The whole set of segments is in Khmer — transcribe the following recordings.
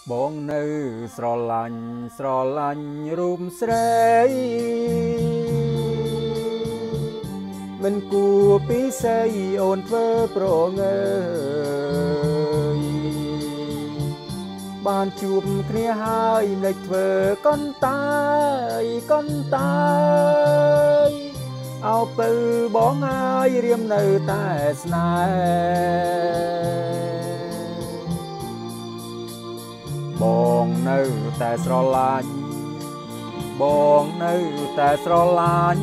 បងនៅស្រឡាញ់រូបស្រីមិនគួរពីស្អីអូនធ្វើប្រងើយបានជួបគ្នាហើយមិនធ្វើកន្តាយអោពៅបងហើយរៀមនៅតែស្នេហ៍បងនៅតែស្រឡាញ់បងនៅតែស្រឡាញ់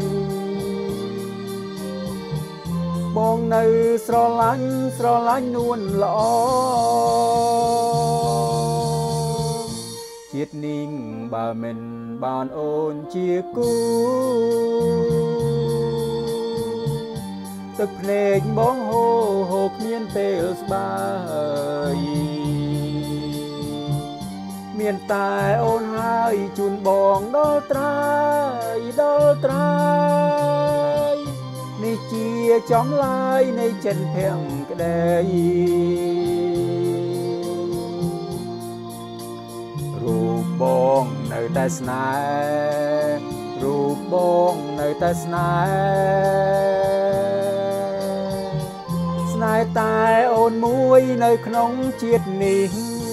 បងនៅស្រឡាញ់នួនល្អជាតិនេះបើមិនបានអូនជាគូទឹកភ្នែកបងហូរគ្មានពេលស្បាយមានតែអូនហើយជូនបងដល់ត្រាយនេះជាចំឡាយនៃចិត្តភ័ក្រក្ដីរូបបងនៅតែស្នេហ៍រូបបងនៅតែស្នេហ៍តែអូនមួយនៅក្នុងជាតិនេះ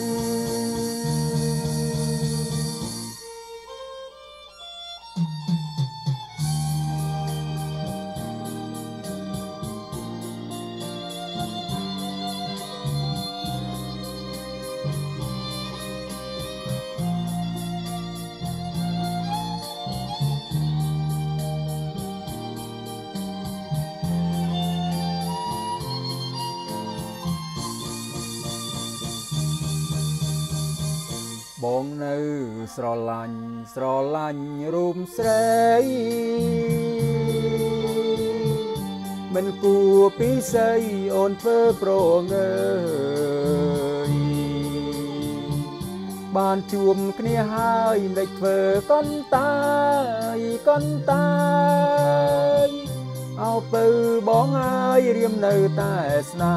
បងនៅស្រឡាញ់រូបស្រីមិនគួរពីស្អីអូនធ្វើប្រងើយបានជួបគ្នាហើយមិនធ្វើកន្តាយអោពៅបងហើយរៀមនៅតែស្នេ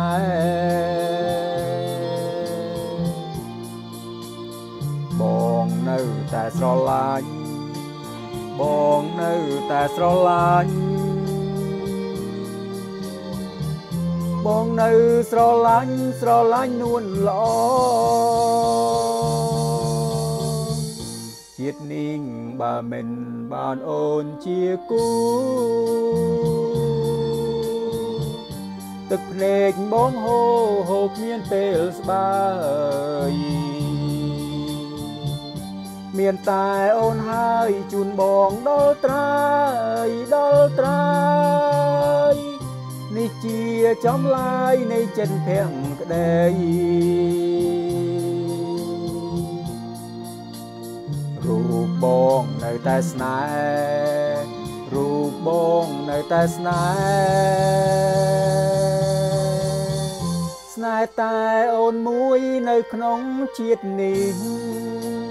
ហ៍បងនៅតែស្រឡាញ់បងនៅតែស្រឡាញ់បងនៅស្រឡាញ់នួនល្អជាតិនេះបើមិនបានអូនជាគូទឹកភ្នែកបងហូរគ្មានពេលស្បាយមានតែអូនហើយជូនបងដល់ត្រាយនេះជាចំឡាយនៃចិត្តភ័ក្រក្ដីរូបបងនៅតែស្នេហ៍រូបបងនៅតែស្នេហ៍តែអូនមួយនៅក្នុងជាតិនេះ